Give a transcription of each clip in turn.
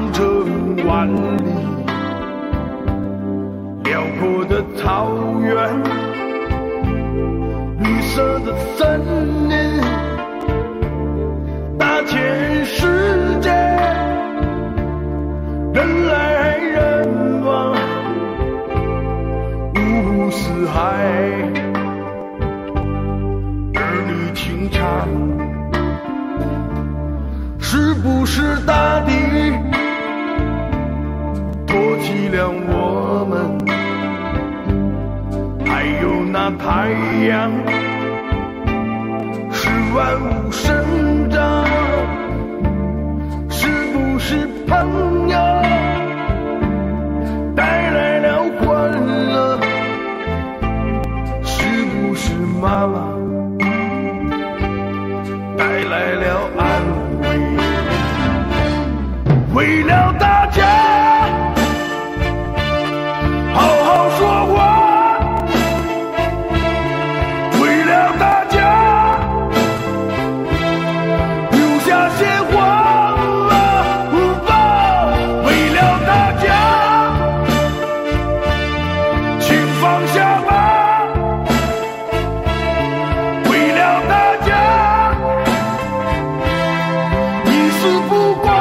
程万里，辽阔的草原，绿色的森林，大千世界，人来人往，五湖四海，儿女情长。是不是大地托起了我们？还有那太阳，是万物生长。是不是朋友带来了欢乐？是不是妈妈带来了安慰？为了大家好好说话，为了大家留下些话，为了大家请放下吧，为了大家一丝不挂。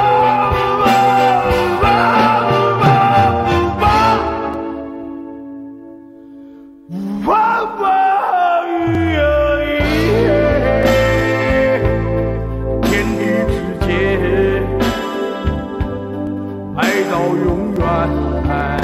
天地之间，爱到永远。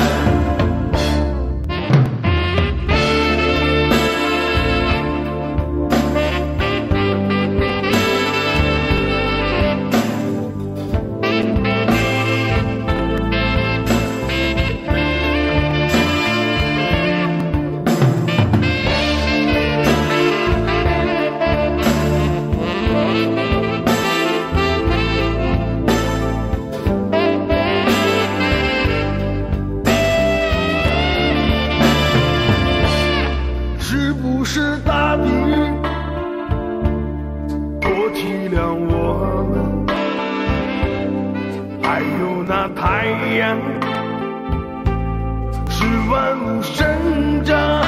是不是大地托起了我们？还有那太阳，是万物生长。